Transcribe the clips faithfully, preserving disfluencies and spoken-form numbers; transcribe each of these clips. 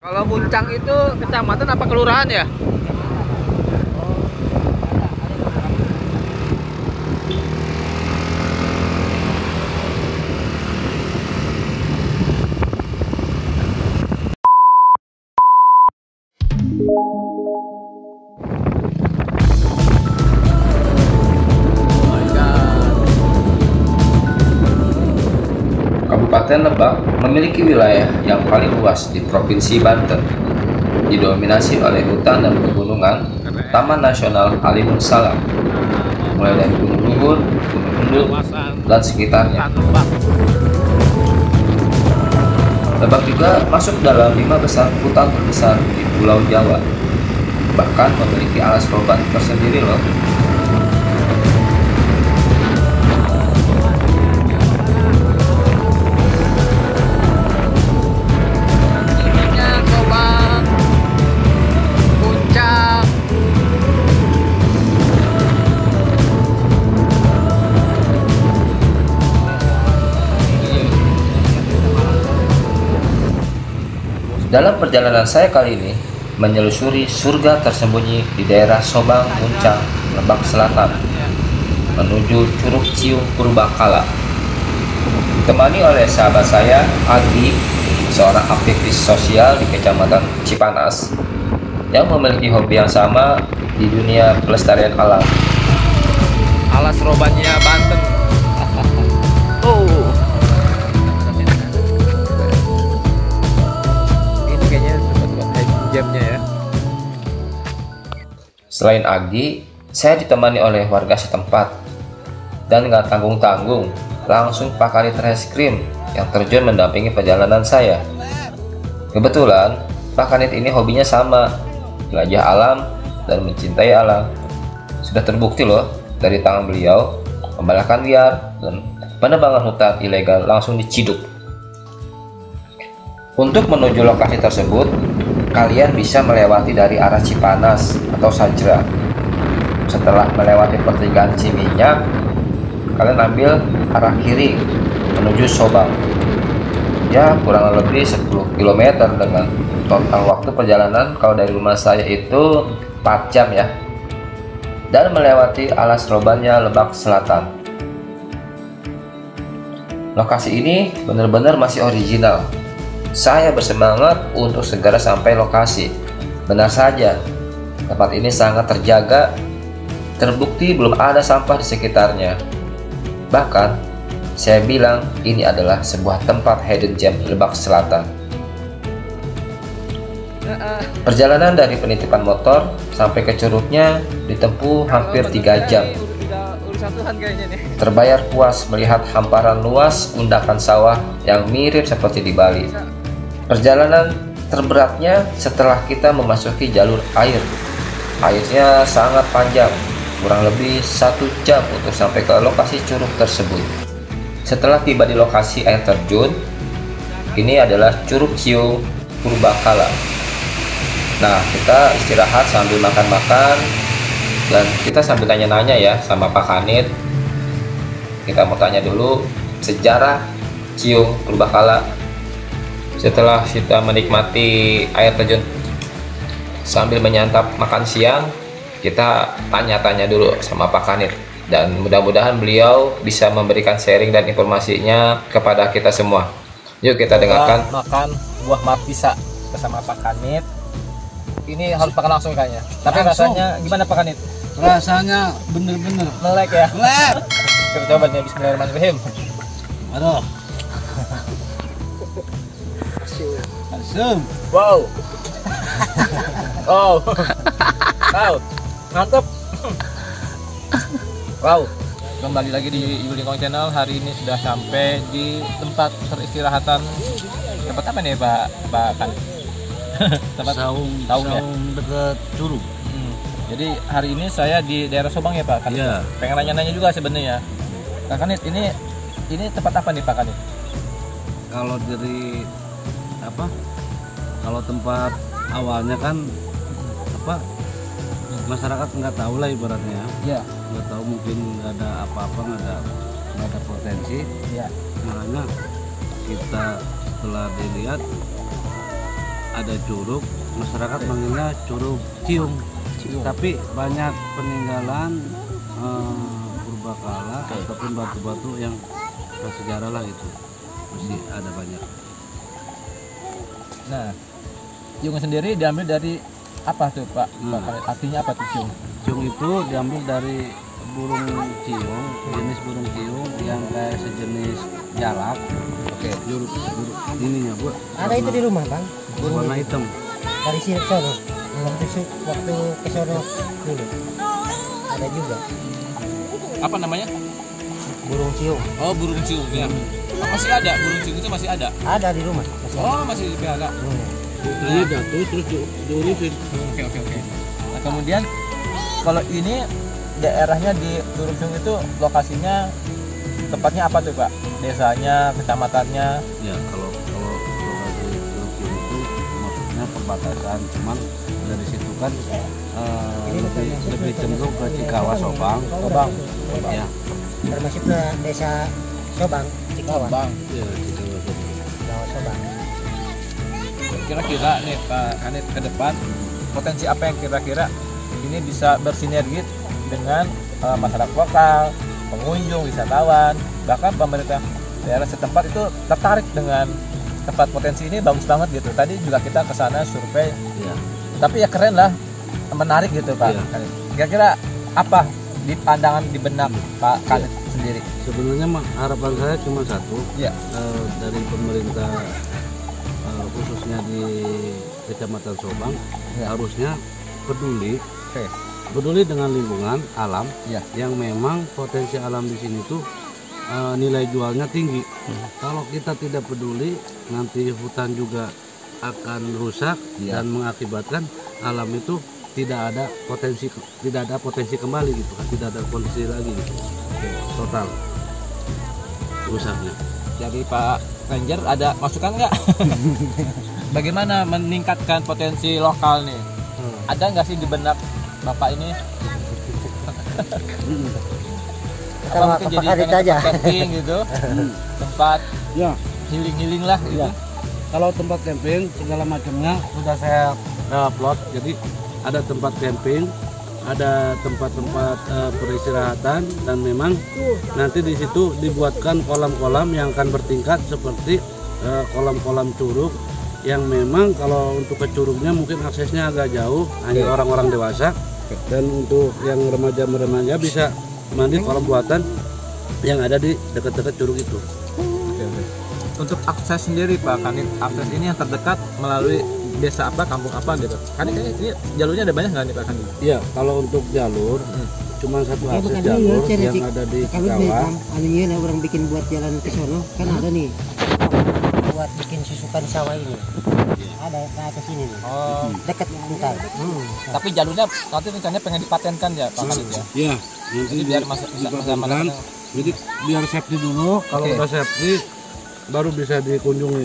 Kalau Muncang itu kecamatan apa kelurahan ya? Kabupaten Lebak memiliki wilayah yang paling luas di Provinsi Banten, didominasi oleh hutan dan pegunungan, Taman Nasional Halimun Salak, mulai dari Gunung Luhur, Gunung Endut, dan sekitarnya. Lebak juga masuk dalam lima besar hutan terbesar di Pulau Jawa, bahkan memiliki alas roban tersendiri loh. Dalam perjalanan saya kali ini menyelusuri surga tersembunyi di daerah Sobang, Muncang, Lebak Selatan menuju Curug Ciung Purbakala. Ditemani oleh sahabat saya, Agi, seorang aktivis sosial di Kecamatan Cipanas yang memiliki hobi yang sama di dunia pelestarian alam. Alas robannya Banten. Oh. Jamnya ya. Selain Agi, saya ditemani oleh warga setempat dan nggak tanggung-tanggung langsung Pak Kanit Reskrim yang terjun mendampingi perjalanan saya. Kebetulan Pak Kanit ini hobinya sama, jelajah alam dan mencintai alam. Sudah terbukti loh dari tangan beliau, pembalakan liar dan penebangan hutan ilegal langsung diciduk. Untuk menuju lokasi tersebut, kalian bisa melewati dari arah Cipanas atau Sajra. Setelah melewati pertigaan Ciminyak, kalian ambil arah kiri menuju Sobang. Ya, kurang lebih sepuluh kilometer dengan total waktu perjalanan kalau dari rumah saya itu empat jam ya. Dan melewati alas robannya Lebak Selatan. Lokasi ini benar-benar masih original. Saya bersemangat untuk segera sampai lokasi. Benar saja, tempat ini sangat terjaga. Terbukti belum ada sampah di sekitarnya. Bahkan, saya bilang ini adalah sebuah tempat hidden gem Lebak Selatan. Perjalanan dari penitipan motor sampai ke curugnya ditempuh hampir tiga jam. Terbayar puas melihat hamparan luas undakan sawah yang mirip seperti di Bali. Perjalanan terberatnya setelah kita memasuki jalur air. Airnya sangat panjang, kurang lebih satu jam untuk sampai ke lokasi curug tersebut. Setelah tiba di lokasi air terjun, ini adalah Curug Ciung Purbakala. Nah, kita istirahat sambil makan-makan dan kita sambil tanya-nanya ya sama Pak Kanit. Kita mau tanya dulu sejarah Ciung Purbakala. Setelah kita menikmati air terjun sambil menyantap makan siang, kita tanya-tanya dulu sama Pak Kanit dan mudah-mudahan beliau bisa memberikan sharing dan informasinya kepada kita semua. Yuk kita dengarkan. Kita makan buah mapisa bersama Pak Kanit. Ini harus makan langsung kayaknya. Tapi langsung. Rasanya gimana Pak Kanit? Rasanya bener-bener melek ya. melek. Kita coba nih, bismillahirrahmanirrahim. Aduh. Asum. Wow. Oh. Wow. Mantap. Wow. Kembali lagi di Yulingkong Channel. Hari ini sudah sampai di tempat peristirahatan. Tempat apa nih Pak Pak Kanit? Tempat saung saung ya? dekat curug. Hmm. Jadi hari ini saya di daerah Sobang ya Pak Kanit. Iya. Pengen nanya-nanya juga sebenarnya. Pak Kanit, ini ini tempat apa nih Pak Kanit? Kalau dari apa? Kalau tempat awalnya kan apa? Masyarakat nggak tahu lah ibaratnya. Iya. Nggak tahu, mungkin nggak ada apa-apa, nggak ada nggak ada potensi. Iya. Makanya kita setelah dilihat ada curug, masyarakat manggilnya curug Ciung. Ciung. Tapi banyak peninggalan eh, purbakala ataupun batu-batu yang bersejarah lah itu masih ada banyak. Nah, ciung sendiri diambil dari apa tuh Pak? Hmm. Pak, artinya apa tuh ciung? Ciung itu diambil dari burung ciung, jenis burung ciung yang kayak sejenis jalak. Oke. Juruk, juruk ininya buat. Ada itu di rumah bang, burung Warna itu. hitam. Dari sini ke sono. Waktu su- waktu ke sono dulu. Ada juga Apa namanya? burung ciung. Oh, burung ciung ya. Masih ada burung ciung itu masih ada. Ada di rumah. Masih ada. Oh, masih dipelihara. Hmm. Ini jatuh terus di- diurusin. Oke, oke, oke. Nah, kemudian kalau ini daerahnya di Curug Ciung itu lokasinya tempatnya apa tuh Pak? Desanya, kecamatannya? Ya kalau kalau lokasi Curug Ciung itu maksudnya perbatasan, cuman dari situ kan eh, lebih lebih cenderung ke Cikawa Sobang. Sobang. Ya, Termasuknya desa Sobang, Cikawa. Bang, ya Cikawa Sobang. Cikawa Sobang. kira-kira nih Pak Hanif ke depan potensi apa yang kira-kira ini bisa bersinergi dengan uh, masyarakat lokal, pengunjung, wisatawan, bahkan pemerintah daerah setempat itu tertarik dengan tempat potensi ini bagus banget gitu. Tadi juga kita ke sana survei, Ya. tapi ya keren lah, menarik gitu Pak. Iya. Hanif. Kira-kira apa di pandangan di benak Pak Hanif sendiri? Sebenarnya mah harapan saya cuma satu, Ya, eh, dari pemerintah eh, khususnya di Kecamatan Sobang Ya. harusnya peduli oke, peduli dengan lingkungan alam Ya. yang memang potensi alam di sini tuh eh, nilai jualnya tinggi. Kalau kita tidak peduli, nanti hutan juga akan rusak Ya. dan mengakibatkan alam itu tidak ada potensi tidak ada potensi kembali gitu kan, tidak ada potensi lagi gitu. Total rusaknya. Jadi Pak Ranger ada masukan nggak? Bagaimana meningkatkan potensi lokal nih? Ada nggak sih di benak Bapak ini? Kita Apa mau mungkin ke jadi Pakarit pengen aja. tempat camping gitu, tempat Ya, healing-healing lah gitu. ya. Kalau tempat camping segala macamnya sudah saya eh, plot. Jadi ada tempat camping, ada tempat-tempat eh, peristirahatan, dan memang nanti di situ dibuatkan kolam-kolam yang akan bertingkat seperti eh, kolam-kolam curug yang memang kalau untuk ke curugnya mungkin aksesnya agak jauh, hanya orang-orang dewasa, dan untuk yang remaja-remaja bisa mandi kolam buatan yang ada di dekat-dekat curug itu. Oke, oke. Untuk akses sendiri Pak Kanit, akses ini yang terdekat melalui desa apa, kampung apa gitu. Kan ini, ini jalurnya ada banyak nggak nih Pak Kanit? Iya, kalau untuk jalur cuma satu Ya, akses bukan jalur ini, cari yang cik- ada di Kalau nih Cikawa. Bang, anunya lah orang bikin buat jalan ke sono kan ada nih. Buat bikin susukan sawah ini. Ada ke atas ini nih. Oh, Dekat pantai. Hmm. tapi jalurnya nanti rencananya pengen dipatenkan ya Pak Kanit ya? Iya, nanti Jadi biar masuk bisa dipatenkan. bersama. Jadi biar safety dulu, kalau Oke. udah safety baru bisa dikunjungi.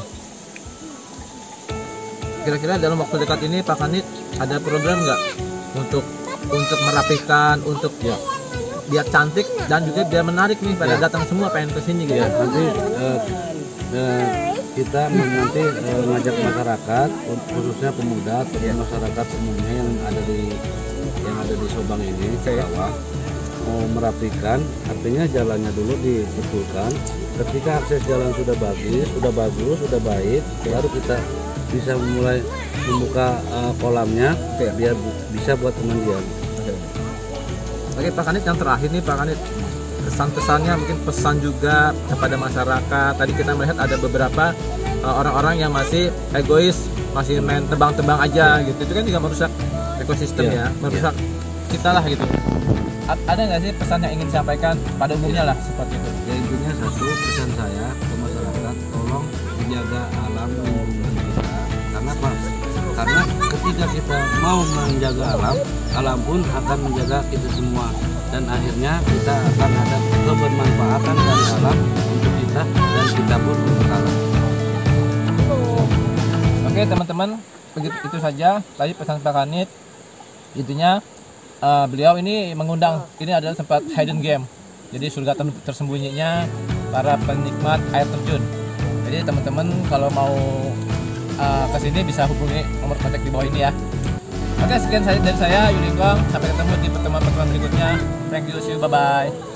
Kira-kira dalam waktu dekat ini Pak Kanit ada program nggak untuk untuk merapikan, untuk Ya. biar cantik dan juga biar menarik nih pada Ya. datang semua pengen kesini gitu. Ya, nanti eh, eh, kita nanti eh, ngajak masyarakat, khususnya pemuda atau masyarakat umumnya yang ada di yang ada di Sobang ini, Cikawa, mau merapikan, artinya jalannya dulu dibetulkan. Ketika akses jalan sudah bagus, sudah bagus, sudah baik, baru kita bisa mulai membuka eh, kolamnya, Oke. biar bu- bisa buat pemandian. Oke Pak Kanit, yang terakhir nih Pak Kanit, kesan-kesannya mungkin pesan juga kepada masyarakat. Tadi kita melihat ada beberapa uh, orang-orang yang masih egois, masih main tebang-tebang aja gitu. Itu kan juga merusak ekosistem Iya, ya, merusak kita lah gitu. A- ada nggak sih pesan yang ingin disampaikan pada umumnya lah seperti itu? Ya intinya satu, pesan saya ke masyarakat, tolong menjaga alam lingkungan kita. Karena apa? Karena ketika kita mau menjaga alam, alam pun akan menjaga kita semua, dan akhirnya kita akan ada kebermanfaatan dari alam untuk kita dan kita pun untuk alam. Oke teman-teman, begitu itu saja tadi pesan Pak Kanit. Intinya eh, beliau ini mengundang, ini adalah tempat hidden game. Jadi surga ter- tersembunyinya para penikmat air terjun. Jadi teman-teman kalau mau uh, ke sini bisa hubungi nomor kontak di bawah ini ya. Oke, sekian dari saya Yulikong. Sampai ketemu di pertemuan-pertemuan berikutnya. Thank you, see you, bye bye.